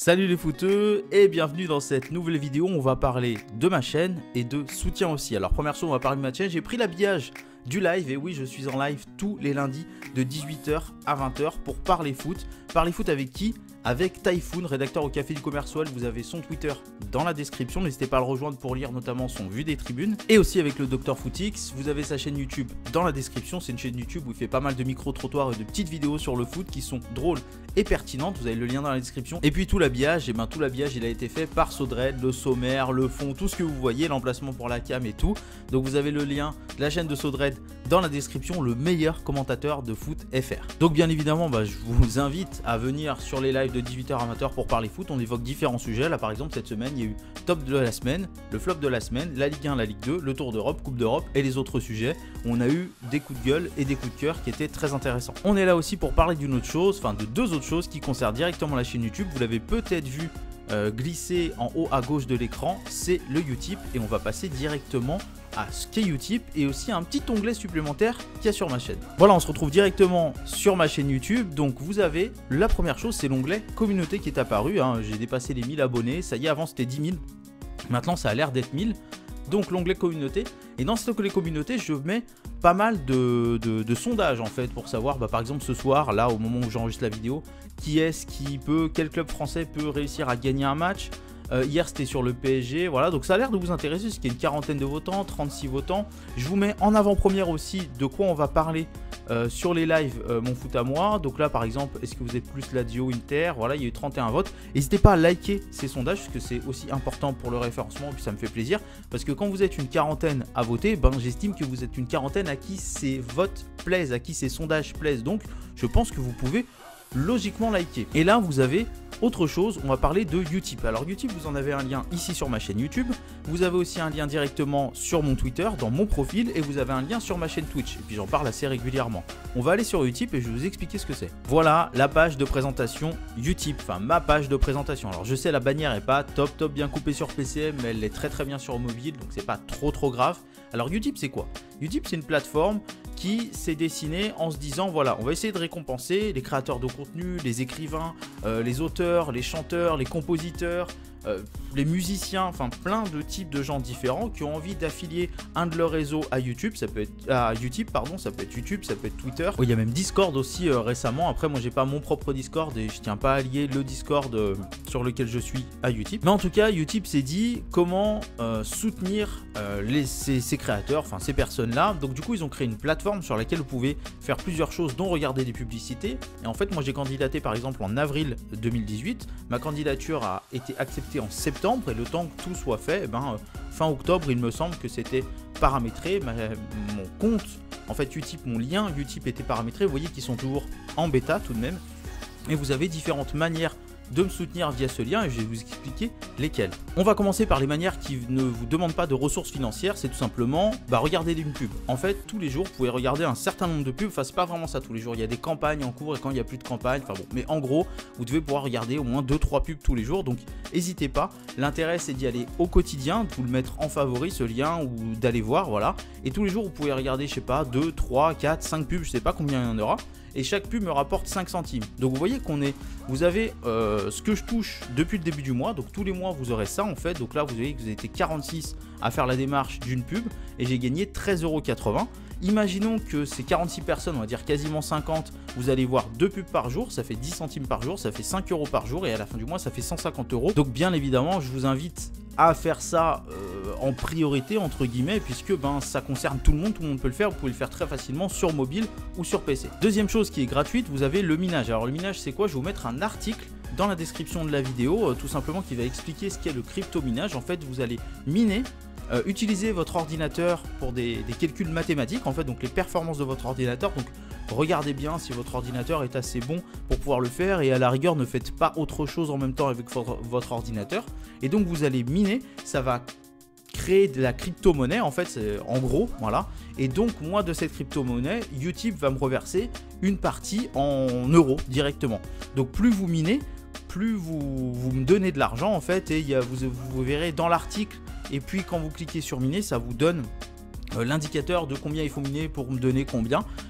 Salut les footeux et bienvenue dans cette nouvelle vidéo. On va parler de ma chaîne et de soutien aussi. Alors première chose, on va parler de ma chaîne. J'ai pris l'habillage du live et oui, je suis en live tous les lundis de 18h à 20h pour parler foot. Parler foot avec qui? Avec Typhoon, rédacteur au Café du Commerçoil. Vous avez son Twitter dans la description. N'hésitez pas à le rejoindre pour lire notamment son Vue des Tribunes. Et aussi avec le Dr Footix. Vous avez sa chaîne YouTube dans la description. C'est une chaîne YouTube où il fait pas mal de micro-trottoirs et de petites vidéos sur le foot qui sont drôles et pertinentes. Vous avez le lien dans la description. Et puis tout l'habillage, tout l'habillage il a été fait par Sodred, le sommaire, le fond, tout ce que vous voyez, l'emplacement pour la cam et tout. Donc vous avez le lien de la chaîne de Sodred dans la description, le meilleur commentateur de foot FR. Donc bien évidemment, je vous invite à venir sur les lives de 18h à 20h pour parler foot. On évoque différents sujets. Là par exemple cette semaine il y a eu top de la semaine, le flop de la semaine, la Ligue 1, la Ligue 2, le Tour d'Europe, Coupe d'Europe et les autres sujets. On a eu des coups de gueule et des coups de cœur qui étaient très intéressants. On est là aussi pour parler d'une autre chose, enfin de deux autres choses qui concernent directement la chaîne YouTube. Vous l'avez peut-être vu glisser en haut à gauche de l'écran, c'est le Utip et on va passer directement à ce qu'est Utip et aussi un petit onglet supplémentaire qu'il y a sur ma chaîne. Voilà, on se retrouve directement sur ma chaîne YouTube. Donc vous avez la première chose, c'est l'onglet communauté qui est apparu. J'ai dépassé les 1000 abonnés, ça y est, avant c'était 10 000, maintenant ça a l'air d'être 1000. Donc l'onglet communauté, et dans cet onglet communauté je mets pas mal de sondages en fait pour savoir par exemple ce soir, là au moment où j'enregistre la vidéo, quel club français peut réussir à gagner un match. Hier c'était sur le PSG, voilà, donc ça a l'air de vous intéresser, parce qu'il y a une quarantaine de votants, 36 votants. Je vous mets en avant-première aussi de quoi on va parler sur les lives Mon Foot à moi. Donc là par exemple, est-ce que vous êtes plus Lazio, Inter? Voilà, il y a eu 31 votes. N'hésitez pas à liker ces sondages, parce que c'est aussi important pour le référencement, et puis ça me fait plaisir, parce que quand vous êtes une quarantaine à voter, j'estime que vous êtes une quarantaine à qui ces votes plaisent, à qui ces sondages plaisent, donc je pense que vous pouvez logiquement liker. Et là vous avez autre chose, on va parler de Utip. Alors Utip, vous en avez un lien ici sur ma chaîne YouTube, vous avez aussi un lien directement sur mon Twitter, dans mon profil, et vous avez un lien sur ma chaîne Twitch, et puis j'en parle assez régulièrement. On va aller sur Utip et je vais vous expliquer ce que c'est. Voilà la page de présentation Utip, enfin ma page de présentation. Alors je sais, la bannière est pas top bien coupée sur PC, mais elle est très bien sur mobile, donc c'est pas trop grave. Alors Utip c'est quoi? Utip c'est une plateforme qui s'est dessinée en se disant voilà, on va essayer de récompenser les créateurs de contenu, les écrivains, les auteurs, les chanteurs, les compositeurs, les musiciens, enfin plein de types de gens différents qui ont envie d'affilier un de leurs réseaux à YouTube. Ça peut être Utip, ça peut être YouTube, ça peut être Twitter. Il y a même Discord aussi récemment. Après moi j'ai pas mon propre Discord et je tiens pas à lier le Discord sur lequel je suis à Utip. Mais en tout cas Utip s'est dit comment soutenir ces créateurs, enfin ces personnes là. Donc du coup ils ont créé une plateforme sur laquelle vous pouvez faire plusieurs choses, dont regarder des publicités. Et en fait moi j'ai candidaté par exemple en avril 2018. Ma candidature a été acceptée en septembre, et le temps que tout soit fait, fin octobre il me semble que c'était paramétré. Mon compte, en fait Utip, mon lien Utip était paramétré. Vous voyez qu'ils sont toujours en bêta tout de même, et vous avez différentes manières de me soutenir via ce lien et je vais vous expliquer lesquelles. On va commencer par les manières qui ne vous demandent pas de ressources financières. C'est tout simplement regarder une pub. En fait tous les jours vous pouvez regarder un certain nombre de pubs, enfin c'est pas vraiment ça tous les jours, il y a des campagnes en cours et quand il n'y a plus de campagne, mais en gros vous devez pouvoir regarder au moins 2-3 pubs tous les jours, donc n'hésitez pas. L'intérêt c'est d'y aller au quotidien, de vous le mettre en favori ce lien, ou d'aller voir, voilà, et tous les jours vous pouvez regarder, je sais pas, 2, 3, 4, 5 pubs, je sais pas combien il y en aura, et chaque pub me rapporte 5 centimes. Donc vous voyez vous avez ce que je touche depuis le début du mois, donc tous les mois vous aurez ça en fait. Donc là vous voyez que vous avez été 46 à faire la démarche d'une pub et j'ai gagné 13,80 €. Imaginons que ces 46 personnes, on va dire quasiment 50, vous allez voir 2 pubs par jour, ça fait 10 centimes par jour, ça fait 5 € par jour, et à la fin du mois ça fait 150 €. Donc bien évidemment je vous invite à faire ça en priorité entre guillemets, puisque ça concerne tout le monde peut le faire. Vous pouvez le faire très facilement sur mobile ou sur PC. Deuxième chose qui est gratuite, vous avez le minage. Alors le minage c'est quoi? Je vais vous mettre un article dans la description de la vidéo tout simplement qui va expliquer ce qu'est le crypto minage. En fait vous allez miner, utiliser votre ordinateur pour des calculs mathématiques en fait, donc les performances de votre ordinateur. Donc regardez bien si votre ordinateur est assez bon pour pouvoir le faire, et à la rigueur ne faites pas autre chose en même temps avec votre ordinateur. Et donc vous allez miner, ça va créer de la crypto-monnaie en fait, en gros, voilà. Et donc moi de cette crypto-monnaie, Utip va me reverser une partie en euros directement. Donc plus vous minez, plus vous me donnez de l'argent en fait, et vous verrez dans l'article, et puis quand vous cliquez sur miner, ça vous donne l'indicateur de combien il faut miner pour me donner combien.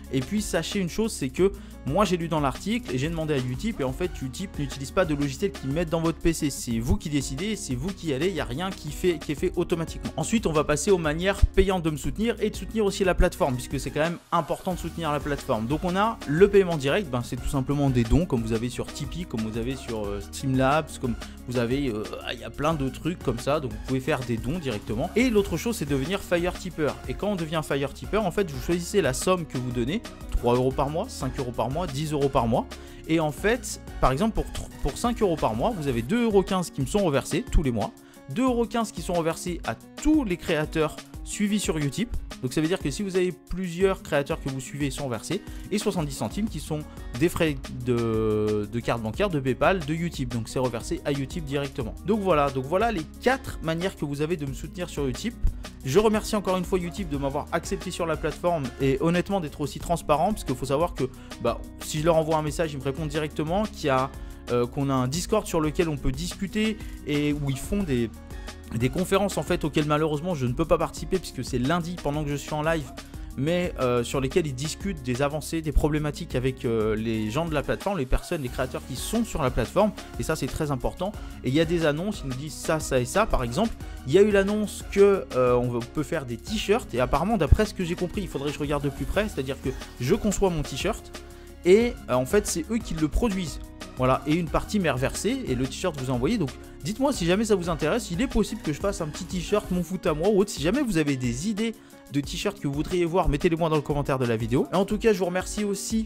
Et puis sachez une chose, c'est que moi j'ai lu dans l'article et j'ai demandé à Utip, et en fait Utip n'utilise pas de logiciel qu'ils mettent dans votre PC. C'est vous qui décidez, c'est vous qui allez, il n'y a rien qui est fait automatiquement. Ensuite on va passer aux manières payantes de me soutenir et de soutenir aussi la plateforme, puisque c'est quand même important de soutenir la plateforme. Donc on a le paiement direct, c'est tout simplement des dons comme vous avez sur Tipeee, comme vous avez sur Streamlabs, comme vous avez, il y a plein de trucs comme ça, donc vous pouvez faire des dons directement. Et l'autre chose, c'est de devenir Fire Tipper. Et quand on devient Fire Tipper, en fait vous choisissez la somme que vous donnez, 3 € par mois, 5 € par mois, 10 € par mois. Et en fait, par exemple pour 5 € par mois, vous avez 2,15 € qui me sont reversés tous les mois, 2,15 € qui sont reversés à tous les créateurs suivis sur Utip. Donc ça veut dire que si vous avez plusieurs créateurs que vous suivez, ils sont versés, et 70 centimes qui sont des frais de carte bancaire, de PayPal, de Utip. Donc c'est reversé à Utip directement. Donc voilà les 4 manières que vous avez de me soutenir sur Utip. Je remercie encore une fois Utip de m'avoir accepté sur la plateforme et honnêtement d'être aussi transparent, parce qu'il faut savoir que si je leur envoie un message, ils me répondent directement, qu'on a un Discord sur lequel on peut discuter et où ils font des conférences en fait auxquelles malheureusement je ne peux pas participer puisque c'est lundi pendant que je suis en live, mais sur lesquels ils discutent des avancées, des problématiques avec les gens de la plateforme, les personnes, les créateurs qui sont sur la plateforme, et ça c'est très important. Et il y a des annonces, ils nous disent ça, ça et ça. Par exemple, il y a eu l'annonce que on peut faire des t-shirts, et apparemment d'après ce que j'ai compris, il faudrait que je regarde de plus près, c'est-à-dire que je conçois mon t-shirt et en fait c'est eux qui le produisent. Voilà, et une partie m'est reversée et le t-shirt vous est envoyé. Donc dites-moi si jamais ça vous intéresse, il est possible que je fasse un petit t-shirt mon foot à moi ou autre. Si jamais vous avez des idées de t-shirts que vous voudriez voir, mettez-les moi dans le commentaire de la vidéo. Et en tout cas, je vous remercie aussi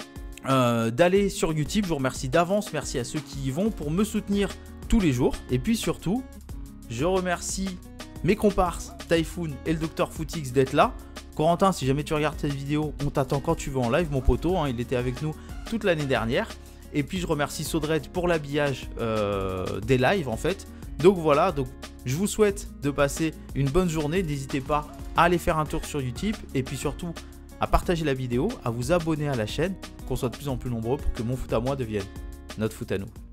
d'aller sur Utip. Je vous remercie d'avance, merci à ceux qui y vont pour me soutenir tous les jours. Et puis surtout, je remercie mes comparses Typhoon et le Dr Footix d'être là. Corentin, si jamais tu regardes cette vidéo, on t'attend quand tu veux en live, mon poteau, il était avec nous toute l'année dernière. Et puis je remercie Sodred pour l'habillage des lives en fait. Donc voilà, je vous souhaite de passer une bonne journée. N'hésitez pas à aller faire un tour sur Utip. Et puis surtout à partager la vidéo, à vous abonner à la chaîne, qu'on soit de plus en plus nombreux pour que mon foot à moi devienne notre foot à nous.